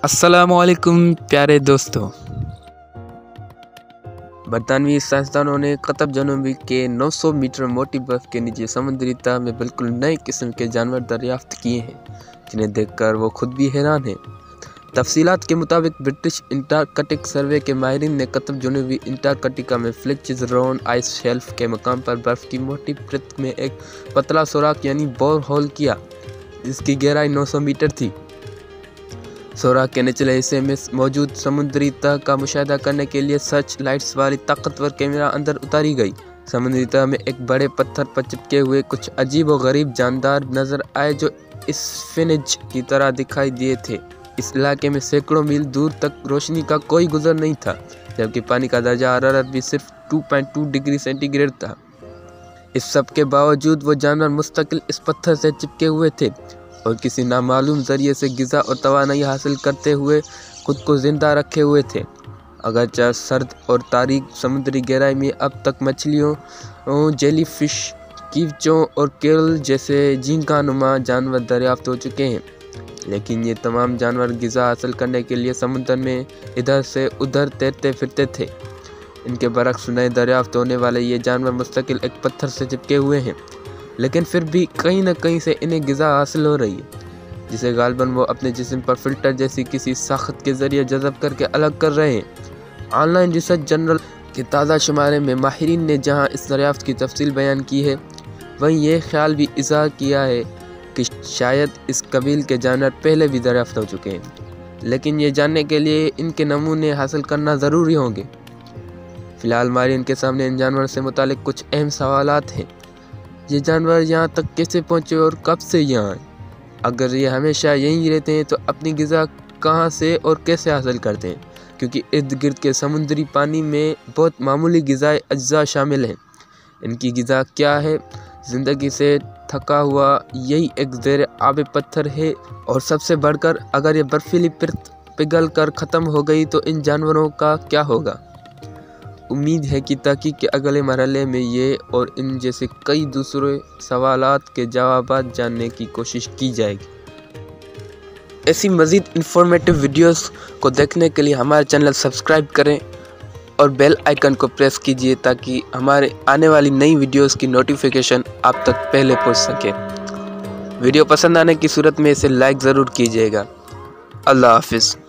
अस्सलामुअलैकुम प्यारे दोस्तों। बरतानवी साइंसदानों ने क़तब जनूबी के 900 मीटर मोटी बर्फ़ के नीचे समुद्री तह में बिल्कुल नए किस्म के जानवर दरियाफ्त किए हैं, जिन्हें देखकर वो खुद भी हैरान हैं। तफसीलात के मुताबिक ब्रिटिश अंटार्कटिक सर्वे के माहिरीन ने क़तब जनूबी अंटार्कटिका में फ्लेचेस राउंड आइस शेल्फ के मकाम पर बर्फ़ की मोटी परत में एक पतला सुराख यानी बोर होल किया, जिसकी गहराई 900 मीटर थी। सुराख के निचले हिस्से में मौजूद समुद्री तह का मुशाहिदा करने के लिए सर्च लाइट्स वाली ताकतवर कैमरा अंदर उतारी गई। समुद्री तह में एक बड़े पत्थर पर चिपके हुए कुछ अजीब व गरीब जानदार नजर आए, जो स्फिंज की तरह दिखाई दिए थे। इस इलाके में सैकड़ों मील दूर तक रोशनी का कोई गुजर नहीं था, जबकि पानी का दर्जा हरारत भी सिर्फ 2.2 डिग्री सेंटीग्रेड था। इस सब के बावजूद वो जानवर मुस्तकिल इस पत्थर से चिपके हुए थे और किसी नामालूम जरिए से गिज़ा और तवानाई हासिल करते हुए खुद को जिंदा रखे हुए थे। अगरचे सर्द और तारीक समुद्री गहराई में अब तक मछलियों, जेलीफिश, कीचों और केरल जैसे झींगा-नुमा जानवर दरियाफ्त हो चुके हैं, लेकिन ये तमाम जानवर गिज़ा हासिल करने के लिए समुद्र में इधर से उधर तैरते फिरते थे। इनके बरक्स नए दरियाफ्त होने वाले ये जानवर मुस्तकिल एक पत्थर से चिपके हुए हैं, लेकिन फिर भी कहीं न कहीं से इन्हें गिज़ा हासिल हो रही है, जिसे गालबन वो अपने जिस्म पर फिल्टर जैसी किसी साख्त के ज़रिए जज़ब करके अलग कर रहे हैं। ऑनलाइन रिसर्च जर्नल के ताज़ा शुमारे में माहिरीन ने जहां इस दरियाफ्त की तफसील बयान की है, वहीं ये ख्याल भी इज़हार किया है कि शायद इस कबील के जानवर पहले भी दरियाफ्त हो चुके हैं, लेकिन ये जानने के लिए इनके नमूने हासिल करना ज़रूरी होंगे। फ़िलहाल माहिरीन के सामने इन जानवरों से मुतालिक कुछ अहम सवालात हैं। ये जानवर यहाँ तक कैसे पहुँचे और कब से यहाँ आए? अगर ये हमेशा यहीं रहते हैं तो अपनी ग़िज़ा कहाँ से और कैसे हासिल करते हैं? क्योंकि इर्द गिर्द के समुद्री पानी में बहुत मामूली ग़िज़ाई अज्जा शामिल हैं। इनकी ग़िज़ा क्या है? ज़िंदगी से थका हुआ यही एक ज़ेर आब पत्थर है, और सबसे बढ़कर अगर ये बर्फीली परत पिघल कर ख़त्म हो गई तो इन जानवरों का क्या होगा? उम्मीद है कि तहकीक के अगले मरहले में ये और इन जैसे कई दूसरे सवालात के जवाब जानने की कोशिश की जाएगी। ऐसी मज़ीद इंफॉर्मेटिव वीडियोस को देखने के लिए हमारे चैनल सब्सक्राइब करें और बेल आइकन को प्रेस कीजिए, ताकि हमारे आने वाली नई वीडियोस की नोटिफिकेशन आप तक पहले पहुंच सके। वीडियो पसंद आने की सूरत में इसे लाइक ज़रूर कीजिएगा। अल्लाह हाफिज़।